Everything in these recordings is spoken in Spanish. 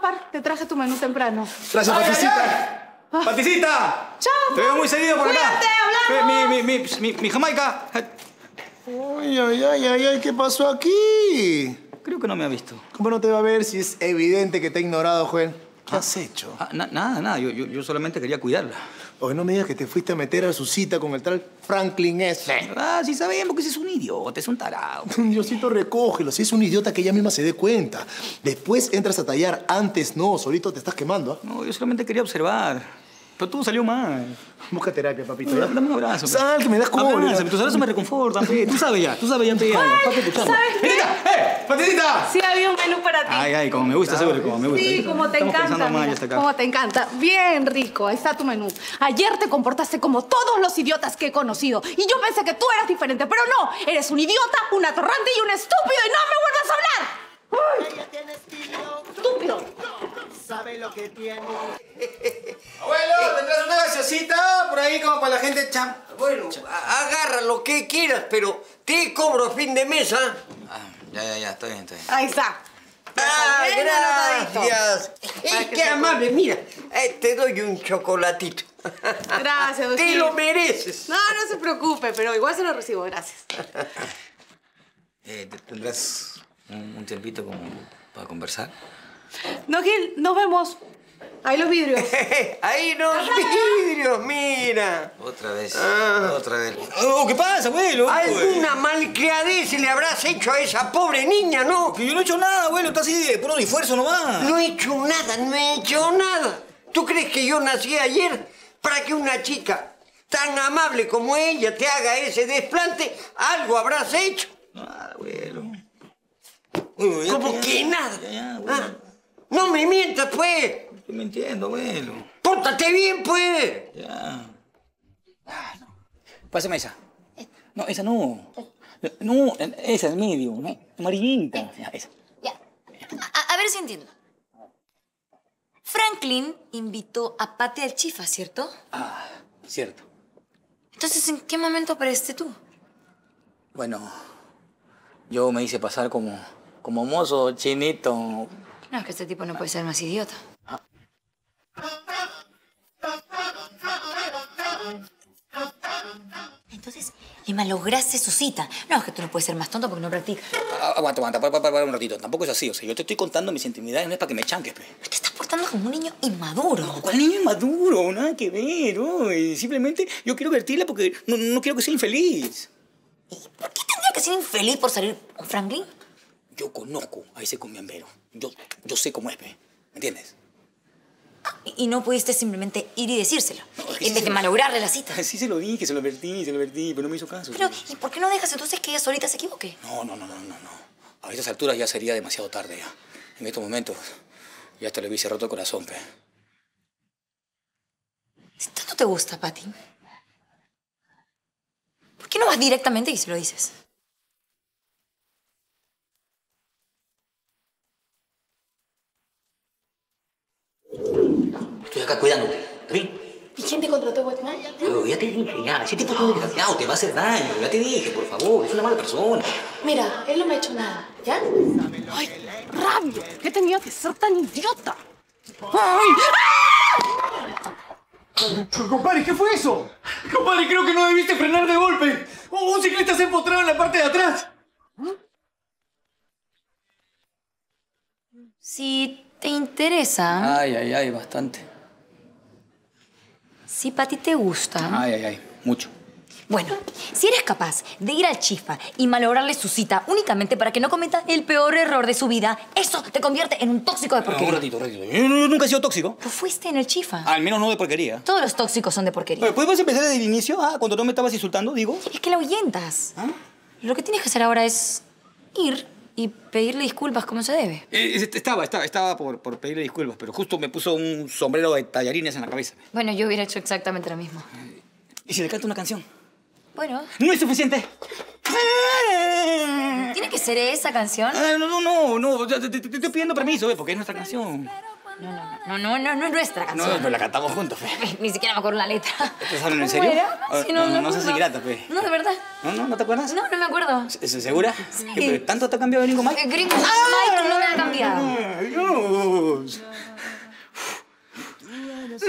Gaspar, te traje tu menú temprano. Gracias, Paticita. ¡Paticita! ¡Chao! Te veo muy seguido por acá. Cuídate, hablamos. Mi Jamaica. Ay, ¿qué pasó aquí? Creo que no me ha visto. ¿Cómo no te va a ver si es evidente que te ha ignorado, Joel? ¿Qué has hecho? Nada. Yo solamente quería cuidarla. Oye, no me digas que te fuiste a meter a su cita con el tal Franklin ese. Sí sabemos que ese es un idiota, es un tarado. Diosito, recógelo. Si es un idiota que ella misma se dé cuenta. Después entras a tallar, antes no. Solito te estás quemando, ¿ah? No, yo solamente quería observar. Pero todo salió mal. Busca terapia, papito. Dame un abrazo. Sal, que me das como... Abrázame, tus abrazos me reconfortan, pe. Tú sabes ya, pe. ¿Sabes qué? ¡Paticita! Sí, había un menú para ti. Ay, como me gusta, seguro, como me gusta. Sí, como te Estamos encanta. pensando mal, Mira, ya está acá. como te encanta. Bien rico, ahí está tu menú. Ayer te comportaste como todos los idiotas que he conocido. Y yo pensé que tú eras diferente, pero no. Eres un idiota, un atorrante y un estúpido. ¡Y no me vuelvas a hablar! Ella tiene estilo. ¡Estúpido! Sabe lo que tiene. Abuelo, ¿tendrás una gaseosita por ahí como para la gente cham? Bueno, agarra lo que quieras, pero te cobro a fin de mes, ¿ah? Ya, está bien. Ahí está. Bien Gracias. Qué amable, mira, te doy un chocolatito. Gracias, Te Gil. lo mereces. No se preocupe, pero igual se lo recibo, gracias. ¿Tendrás un tiempito como para conversar? No, Gil, nos vemos. Ahí los vidrios. Ahí los vidrios, mira. Otra vez. ¿Qué pasa, abuelo? Alguna malcriadez le habrás hecho a esa pobre niña, ¿no? Que yo no he hecho nada, abuelo. Está así de puro esfuerzo nomás. No he hecho nada. ¿Tú crees que yo nací ayer para que una chica tan amable como ella te haga ese desplante? Algo habrás hecho. Nada, abuelo. ¿Cómo que nada? Ya, abuelo. Ah, no me mientas, pues. Estoy mintiendo, abuelo. Pórtate bien, pues. Ya. No. Pásame esa. No, esa no. No, esa es medio, ¿no? Amarillita. Ya, esa. Ya. A ver si entiendo. Franklin invitó a Patty al Chifa, ¿cierto? Cierto. Entonces, ¿en qué momento apareciste tú? Bueno, yo me hice pasar como mozo chinito. No, es que este tipo no puede ser más idiota. Entonces, le malograste su cita. No, es que tú no puedes ser más tonto porque no practicas. Aguanta, para un ratito. Tampoco es así. O sea, yo te estoy contando mis intimidades, no es para que me chanques, pe. Te estás portando como un niño inmaduro. ¿Cuál niño inmaduro? Nada que ver, ¿no? Simplemente yo quiero vertirla porque no quiero que sea infeliz. ¿Y por qué tendría que ser infeliz por salir con Franklin? Yo conozco a ese cumbiambero. Yo sé cómo es, pe. ¿Me entiendes? Y no pudiste simplemente ir y decírselo. No, es que en vez de malograrle la cita. Sí se lo dije, se lo advertí, pero no me hizo caso. Pero, ¿y por qué no dejas entonces que ella solita se equivoque? No. A estas alturas ya sería demasiado tarde ya. En estos momentos ya hasta le hubiese roto el corazón, pe. Si tanto te gusta, Patty, ¿por qué no vas directamente y se lo dices? Estoy acá cuidándote, ¿está bien? ¿Y quién te contrató, Watman? Pero ya te dije, ya. Ese tipo todo desgraciado te va a hacer daño. Ya te dije, por favor. Es una mala persona. Mira, él no me ha hecho nada, ¿ya? ¡Ay, rabia! ¿Qué tenía que ser tan idiota? ¡Ay! Compadre, ¿qué fue eso? Compadre, creo que no debiste frenar de golpe. Un ciclista se ha empotrado en la parte de atrás. Si te interesa, Ay, bastante. si Patty te gusta... Ay, mucho. Bueno, si eres capaz de ir al Chifa y malograrle su cita únicamente para que no cometa el peor error de su vida, eso te convierte en un tóxico de porquería. Un ratito. Yo nunca he sido tóxico. Tú fuiste en el Chifa. Al menos no de porquería. Todos los tóxicos son de porquería. ¿Podemos empezar desde el inicio? Cuando no me estabas insultando, digo. Es que la ahuyentas. Lo que tienes que hacer ahora es ir y pedirle disculpas como se debe. Estaba por pedirle disculpas, pero justo me puso un sombrero de tallarines en la cabeza. Bueno, yo hubiera hecho exactamente lo mismo. ¿Y si le canto una canción? Bueno, ¡No es suficiente! ¿tiene que ser esa canción? No. Te estoy pidiendo permiso, porque es nuestra canción. No es nuestra canción. No, la cantamos juntos, fe. Ni siquiera me acuerdo la letra. ¿Estás hablando en ¿Cómo serio? era? Sí, No seas ingrata, fe. No, de verdad. ¿No te acuerdas? No me acuerdo. ¿Segura? Sí. ¿Pero tanto te ha cambiado Gringo Mike? Gringo Mike no me ha cambiado. Dios.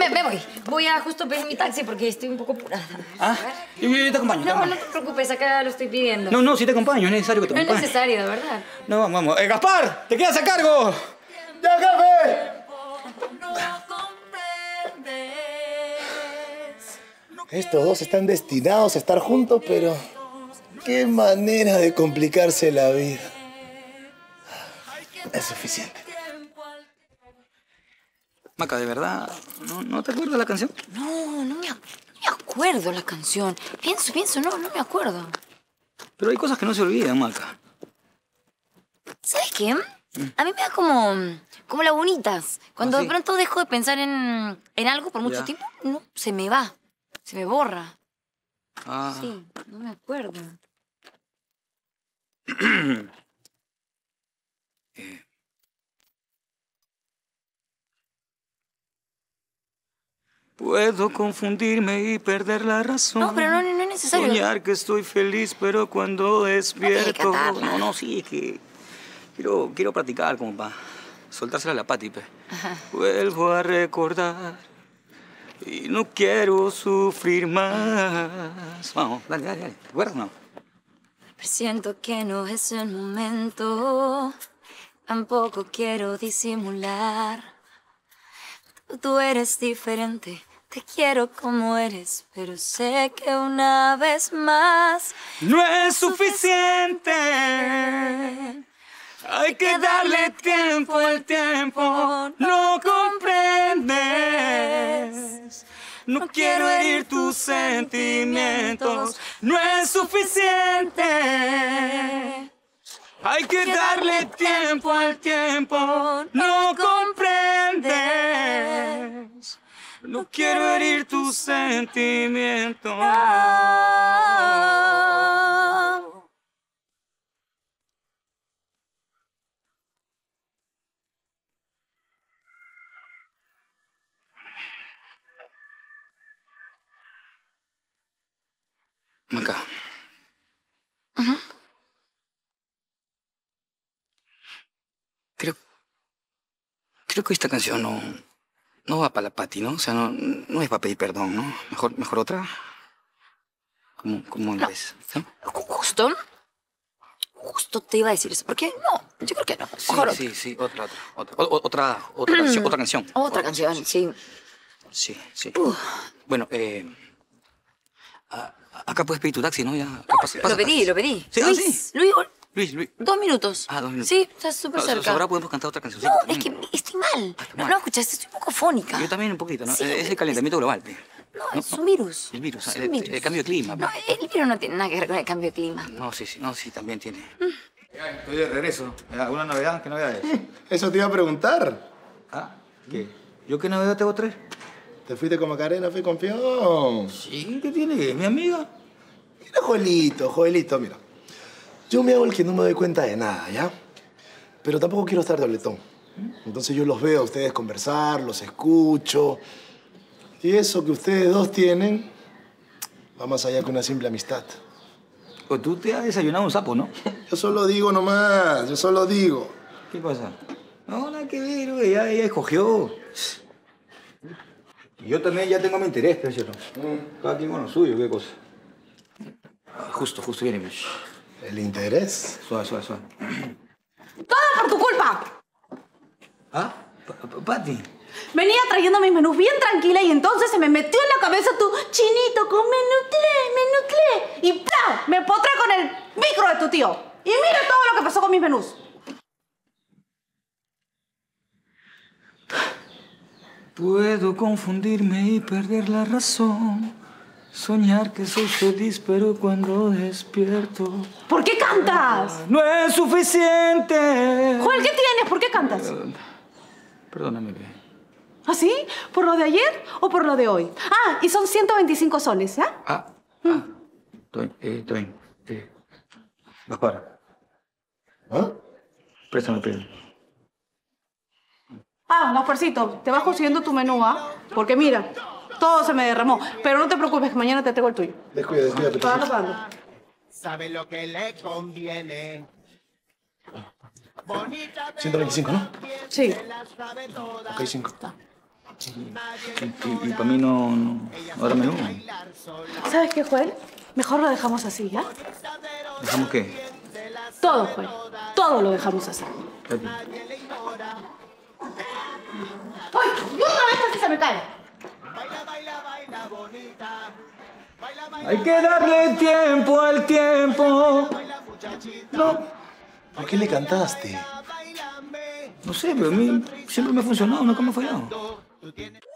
me voy. Voy a justo pedir mi taxi porque estoy un poco apurada. Ah, yo te acompaño. No, no te preocupes, acá lo estoy pidiendo. No, sí te acompaño, es necesario que te No es acompañe. necesario, de verdad. No, vamos. ¡Gaspar! ¡Te quedas a cargo! ¡Ya, jefe! Estos dos están destinados a estar juntos, pero... ¡Qué manera de complicarse la vida! Es suficiente. Maca, ¿de verdad no te acuerdas la canción? No me acuerdo la canción. Pienso, no me acuerdo. Pero hay cosas que no se olvidan, Maca. ¿Sabes qué? A mí me da como lagunitas. Cuando de pronto dejo de pensar en algo por mucho tiempo, no, se me va. Se me borra. Ah. Sí, no me acuerdo. Puedo confundirme y perder la razón. No, pero no es necesario. Soñar que estoy feliz, pero cuando despierto... No, sí, es que quiero practicar como para soltársela a la Pati, pe. Vuelvo a recordar y no quiero sufrir más. Vamos, dale. ¿Te acuerdas o no? Presiento que no es el momento. Tampoco quiero disimular. Tú eres diferente. Te quiero como eres, pero sé que una vez más no es suficiente. Hay que darle tiempo al tiempo. No comprendes. No quiero herir tus sentimientos. No es suficiente. Hay que darle tiempo al tiempo. No comprendes. No quiero herir tus sentimientos. Maca. Creo que esta canción no va para la Pati, ¿no? O sea, no es para pedir perdón, ¿no? Mejor otra. ¿Cómo ves? ¿No? Justo te iba a decir eso. ¿Por qué? No, yo creo que no. Mejor Sí, otra canción. Otra canción, sí. Sí. Bueno, acá puedes pedir tu taxi, ¿no? Ya, pasa, Lo pedí. ¿Sí? Luis. 2 minutos. 2 minutos. Sí, estás súper cerca. Ahora podemos cantar otra canción. No, es que estoy mal. No, escuchaste, estoy un poco fónica. Yo también un poquito, ¿no? Sí, es el calentamiento global. No, es un virus. El virus, Es un el cambio de clima. No, el virus no tiene nada que ver con el cambio de clima. No, sí, también tiene. Ya, estoy de regreso. ¿Alguna novedad? ¿Qué novedades? Eso te iba a preguntar. ¿Ah? ¿Qué? ¿Yo qué novedad tengo tres? Te fuiste con Macarena, fui campeón. Sí, ¿qué tiene? ¿Mi amiga? Mira, Joelito, mira. Yo me hago el que no me doy cuenta de nada, ¿ya? Pero tampoco quiero estar dobletón. Entonces yo los veo a ustedes conversar, los escucho. Y eso que ustedes dos tienen va más allá que una simple amistad. Pues tú te has desayunado un sapo, ¿no? Yo solo digo nomás, ¿Qué pasa? No, nada que ver, güey. Ella escogió. Y yo también ya tengo mi interés, ¿no es cierto? Cada quien con lo suyo, ¿qué cosa? Justo viene, pues. ¿El interés? Suave. ¡Todo por tu culpa! ¿Ah? Pati. Venía trayendo mis menús bien tranquila y entonces se me metió en la cabeza tu chinito con menuclé. Y ¡plau! Me potré con el micro de tu tío. Y mira todo lo que pasó con mis menús. Puedo confundirme y perder la razón. Soñar que soy feliz, pero cuando despierto... ¿Por qué cantas? ¡No es suficiente! Joel, ¿qué tienes? ¿Por qué cantas? Perdóname, bebé. ¿Ah, sí? ¿Por lo de ayer o por lo de hoy? Ah, y son 125 soles, ¿ya? Estoy bien. Gaspar, ¿Ah? préstame el pelo. Gasparcito, te vas consiguiendo tu menú, ¿ah? Porque mira, todo se me derramó. Pero no te preocupes, que mañana te traigo el tuyo. Descuídate. Pagando, pagando. Sabe lo que le conviene. 125, ¿no? Sí. Ok, 5. Y para mí no era menú. ¿Sabes qué, Joel? Mejor lo dejamos así, ¿ya? ¿Dejamos qué? Todo, Joel. Todo lo dejamos así. Pepi. ¡Ay! ¡Y otra vez casi se me cae! Hay que darle tiempo al tiempo. No. ¿Por qué le cantaste? No sé, pero a mí siempre me ha funcionado, nunca me ha fallado.